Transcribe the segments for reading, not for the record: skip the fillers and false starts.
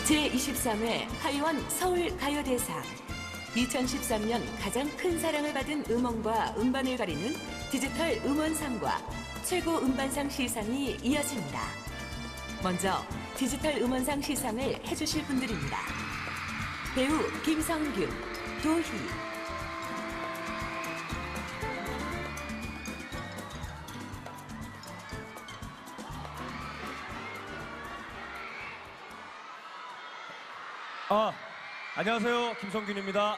제23회 하이원 서울가요대상 2013년 가장 큰 사랑을 받은 음원과 음반을 가리는 디지털 음원상과 최고 음반상 시상이 이어집니다. 먼저 디지털 음원상 시상을 해주실 분들입니다. 배우 김성균, 도희, 안녕하세요. 김성균입니다.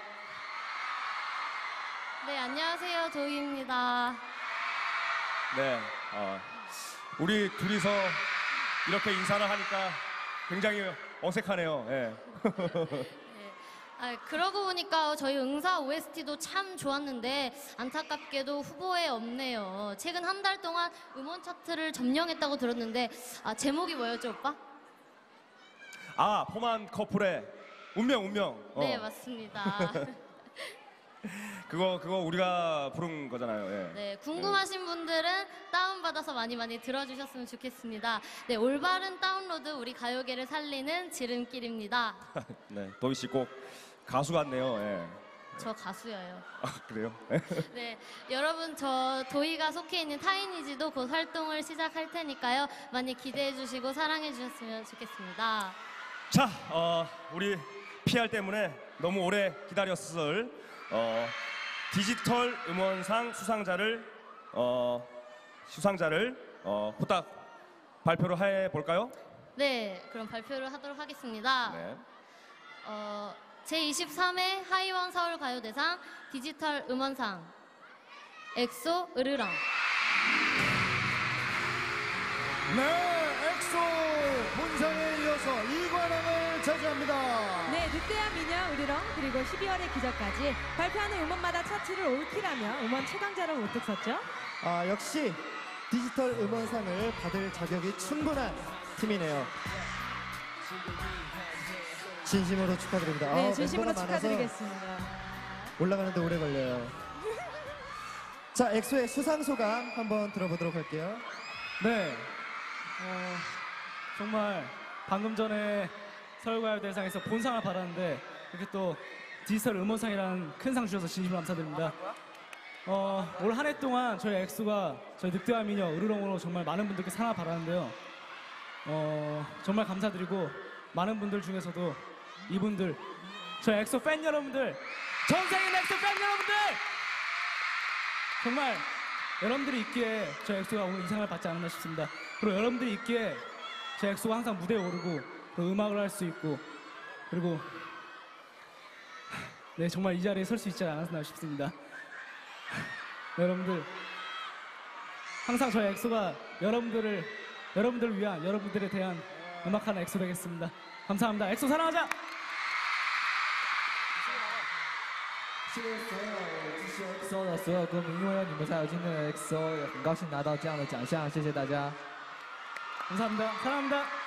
네, 안녕하세요. 도희입니다. 네, 우리 둘이서 이렇게 인사를 하니까 굉장히 어색하네요. 예. 그러고 보니까 저희 응사 OST도 참 좋았는데 안타깝게도 후보에 없네요. 최근 한 달 동안 음원 차트를 점령했다고 들었는데 제목이 뭐였죠, 오빠? 폼한 커플의 운명. 네, 맞습니다. 그거 우리가 부른 거잖아요. 예. 네, 궁금하신 분들은 다운받아서 많이 들어주셨으면 좋겠습니다. 네, 올바른 다운로드 우리 가요계를 살리는 지름길입니다. 네, 도희 씨 꼭 가수 같네요. 예. 저 가수예요. 그래요? 네, 여러분 저 도희가 속해 있는 타이니즈도 곧 활동을 시작할 테니까요. 많이 기대해 주시고 사랑해 주셨으면 좋겠습니다. 자, 우리 PR 때문에 너무 오래 기다렸을 디지털 음원상 수상자를 후딱 발표를 해볼까요? 네, 그럼 발표를 하도록 하겠습니다. 네. 제23회 하이원 서울가요대상 디지털 음원상 엑소 으르렁. 네, 엑소 본상에 이어서 2관왕을 차지합니다. 네, 늑대와 미녀, 으르렁, 그리고 12월의 기적까지 발표하는 음원마다 차트를 올킬하며 음원 최강자로 우뚝 섰죠. 역시 디지털 음원상을 받을 자격이 충분한 팀이네요. 진심으로 축하드립니다. 네, 진심으로 멤버가 많아서 축하드리겠습니다. 올라가는데 오래 걸려요. 자, 엑소의 수상 소감 한번 들어보도록 할게요. 네, 정말 방금 전에 서울가요대상에서 본상을 받았는데 이렇게 또 디지털 음원상이라는 큰 상 주셔서 진심으로 감사드립니다. 올 한 해 동안 저희 엑소가 저희 늑대와 미녀, 으르렁으로 정말 많은 분들께 사랑을 받았는데요. 정말 감사드리고 많은 분들 중에서도 이분들, 저희 엑소 팬 여러분들, 전 세계 엑소 팬 여러분들! 정말 여러분들이 있기에 저희 엑소가 오늘 이 상을 받지 않았나 싶습니다. 그리고 여러분들이 있기에 저희 엑소가 항상 무대에 오르고 또 음악을 할 수 있고 그리고 네, 정말 이 자리에 설 수 있지 않았나 싶습니다. 여러분들 항상 저희 엑소가 여러분들을 위한, 여러분들에 대한 음악하는 엑소 되겠습니다. 감사합니다. 엑소 사랑하자! 谢谢所有支持 EXO 的所有歌迷，因为有你们才有今天的 EXO，也很高兴拿到这样的奖项，谢谢大家。 감사합니다. 사랑합니다.